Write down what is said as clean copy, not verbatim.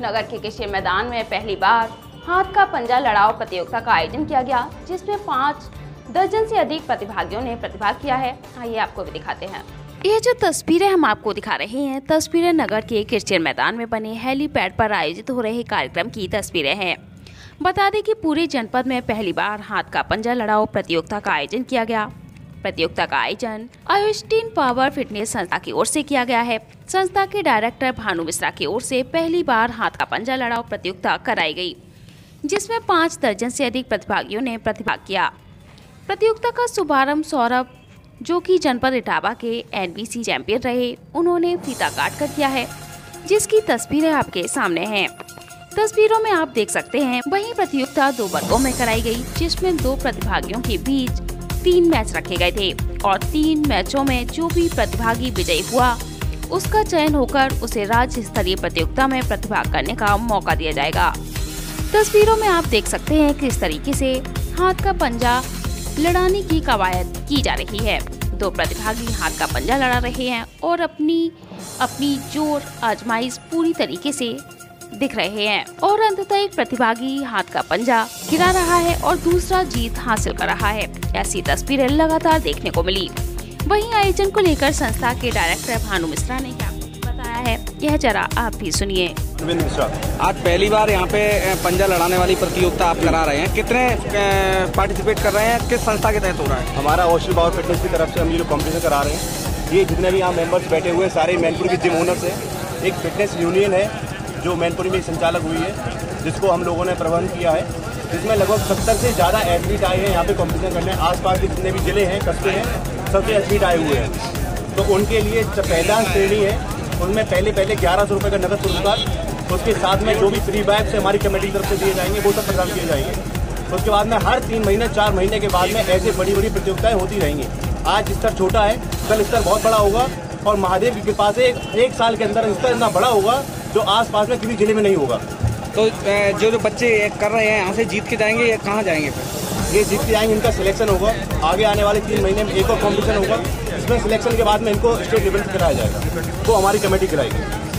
नगर के कृषि मैदान में पहली बार हाथ का पंजा लड़ाओ प्रतियोगिता का आयोजन किया गया, जिसमें 5 दर्जन से अधिक प्रतिभागियों ने प्रतिभाग किया है। आइए आपको भी दिखाते हैं। ये जो तस्वीरें हम आपको दिखा रहे हैं, तस्वीरें नगर के कृषि मैदान में बने हेलीपैड पर आयोजित हो रहे कार्यक्रम की तस्वीरें हैं। बता दें कि पूरे जनपद में पहली बार हाथ का पंजा लड़ाओ प्रतियोगिता का आयोजन किया गया। प्रतियोगिता का आयोजन आयुष्टीन पावर फिटनेस संस्था की ओर से किया गया है। संस्था के डायरेक्टर भानु मिश्रा की ओर से पहली बार हाथ का पंजा लड़ाओ प्रतियोगिता कराई गई, जिसमें 5 दर्जन से अधिक प्रतिभागियों ने प्रतिभाग किया। प्रतियोगिता का शुभारंभ सौरभ, जो कि जनपद इटावा के NBC चैंपियन रहे, उन्होंने फीता काट कर किया है, जिसकी तस्वीरें आपके सामने हैं। तस्वीरों में आप देख सकते हैं। वहीं प्रतियोगिता 2 वर्गों में कराई गई, जिसमें 2 प्रतिभागियों के बीच 3 मैच रखे गए थे और 3 मैचों में जो भी प्रतिभागी विजयी हुआ, उसका चयन होकर उसे राज्य स्तरीय प्रतियोगिता में प्रतिभाग करने का मौका दिया जाएगा। तस्वीरों में आप देख सकते हैं कि इस तरीके से हाथ का पंजा लड़ाने की कवायद की जा रही है। 2 प्रतिभागी हाथ का पंजा लड़ा रहे हैं और अपनी जोर आजमाइश पूरी तरीके से दिख रहे हैं और अंततः एक प्रतिभागी हाथ का पंजा गिरा रहा है और दूसरा जीत हासिल कर रहा है। ऐसी तस्वीरें लगातार देखने को मिली। वहीं आयोजन को लेकर संस्था के डायरेक्टर भानु मिश्रा ने क्या बताया है, यह जरा आप भी सुनिए। आज पहली बार यहाँ पे पंजा लड़ाने वाली प्रतियोगिता आप करा रहे हैं, कितने पार्टिसिपेट कर रहे हैं, किस संस्था के तहत हो रहा है? हमारा आयुष्टीन पावर फिटनेस की तरफ से हम ये जो कॉम्पिटिशन करा रहे हैं, ये जितने भी यहाँ मेंबर्स बैठे हुए सारे मैनपुरी के जिम ओनर्स हैं। एक फिटनेस यूनियन है जो मैनपुरी में संचालक हुई है, जिसको हम लोगों ने प्रबंध किया है, जिसमें लगभग 70 से ज़्यादा एथलीट आए हैं यहाँ पे कॉम्पिटिशन करने। आसपास के जितने भी जिले हैं, कस्बे हैं, सबसे एथलीट आए हुए हैं। तो उनके लिए पहला श्रेणी है, उनमें पहले 1100 रुपये का नगद पुरस्कार, उसके साथ में जो भी फ्री बैग्स हमारी कमेटी की तरफ से दिए जाएंगे वो सब प्रदान किए जाएंगे। उसके बाद में हर 3 महीने 4 महीने के बाद में ऐसे बड़ी बड़ी प्रतियोगिताएं होती रहेंगी। आज स्तर छोटा है, कल स्तर बहुत बड़ा होगा और महादेव की कृपा से 1 साल के अंदर स्तर इतना बड़ा होगा जो आसपास में किसी जिले में नहीं होगा। तो जो बच्चे कर रहे हैं यहाँ से जीत के जाएंगे या कहाँ जाएंगे फिर? ये जीत के जाएंगे, इनका सिलेक्शन होगा। आगे आने वाले 3 महीने में एक और कॉम्पिटिशन होगा, इसमें सिलेक्शन के बाद में इनको स्टेट लेवल पर कराया जाएगा, वो हमारी कमेटी कराएगी।